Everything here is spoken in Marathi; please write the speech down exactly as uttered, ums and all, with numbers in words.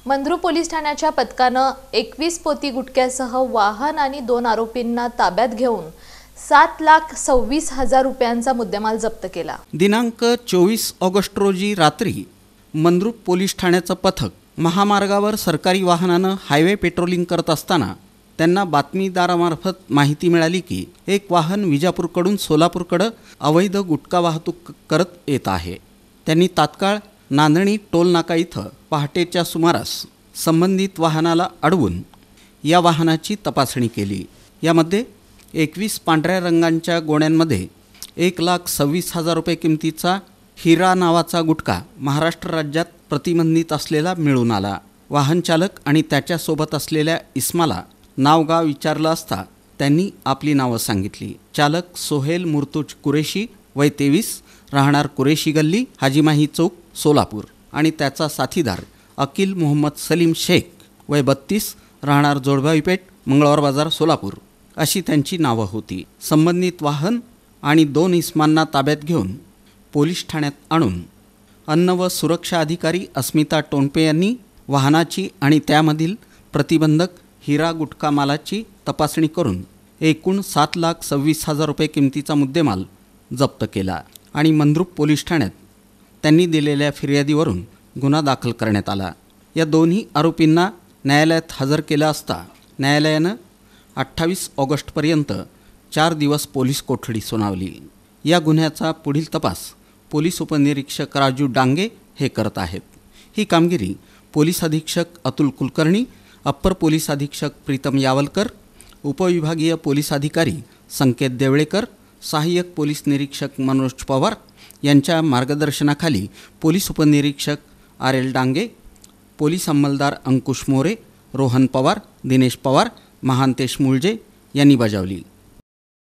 मंद्रुप पोलीस ठाण्याच्या पथकानं एकवीस पोती गुटख्यासह वाहन आणि दोन आरोपींना ताब्यात घेऊन सात लाख सव्वीस हजार रुपयांचा मुद्देमाल जप्त केला। दिनांक चोवीस ऑगस्ट रोजी रात्री मंद्रुप पोलीस ठाण्याचं पथक महामार्गावर सरकारी वाहनानं हायवे पेट्रोलिंग करत असताना त्यांना बातमीदारामार्फत माहिती मिळाली की एक वाहन विजापूरकडून सोलापूरकडे अवैध गुटखा वाहतूक करत येत आहे। त्यांनी तात्काळ नांदणी टोल नाका इथं पहाटेच्या सुमारास संबंधित वाहनाला अडवून या वाहनाची तपासणी केली। यामध्ये एकवीस पांढऱ्या रंगांच्या गोण्यांमध्ये एक लाख सव्वीस हजार रुपये किमतीचा हिरा नावाचा गुटखा महाराष्ट्र राज्यात प्रतिबंधित असलेला मिळून आला। वाहन चालक आणि त्याच्यासोबत असलेल्या इस्माला नाव गाव विचारलं असता त्यांनी आपली नावं सांगितली। चालक सोहेल मुर्तुज कुरेशी वय तेवीस, राहणार कुरेशी गल्ली, हाजीमाही चौक, सोलापूर आणि त्याचा साथीदार अकिल मोहम्मद सलीम शेख वय बत्तीस, राहणार जोडभाईपेठ, मंगळवार बाजार, सोलापूर अशी त्यांची नावं होती। संबंधित वाहन आणि दोन इस्मांना ताब्यात घेऊन पोलीस ठाण्यात आणून अन्न व सुरक्षा अधिकारी अस्मिता टोणपे यांनी वाहनाची आणि त्यामधील प्रतिबंधक हिरा गुटखा मालाची तपासणी करून एकूण सात लाख सव्वीस हजार रुपये किमतीचा मुद्देमाल जप्त केला आणि मंद्रुप पोलीस ठाण्यात त्यांनी दिलेल्या फिर्यादीवरून गुन्हा दाखल करण्यात आला। या दोन्ही आरोपींना न्यायालयात हजर केलं असता न्यायालयानं अठ्ठावीस ऑगस्टपर्यंत चार दिवस पोलीस कोठडी सुनावली। या गुन्ह्याचा पुढील तपास पोलीस उपनिरीक्षक राजू डांगे हे करत आहेत। ही कामगिरी पोलीस अधीक्षक अतुल कुलकर्णी, अप्पर पोलीस अधीक्षक प्रीतम यावलकर, उपविभागीय पोलीस अधिकारी संकेत देवळेकर, सहाय्यक पोलीस निरीक्षक मनोज पवार यांच्या मार्गदर्शनाखाली पोलीस उपनिरीक्षक आर एल डांगे, पोलीस अंमलदार अंकुश मोरे, रोहन पवार, दिनेश पवार, महांतेश मुळजे यांनी बजावली।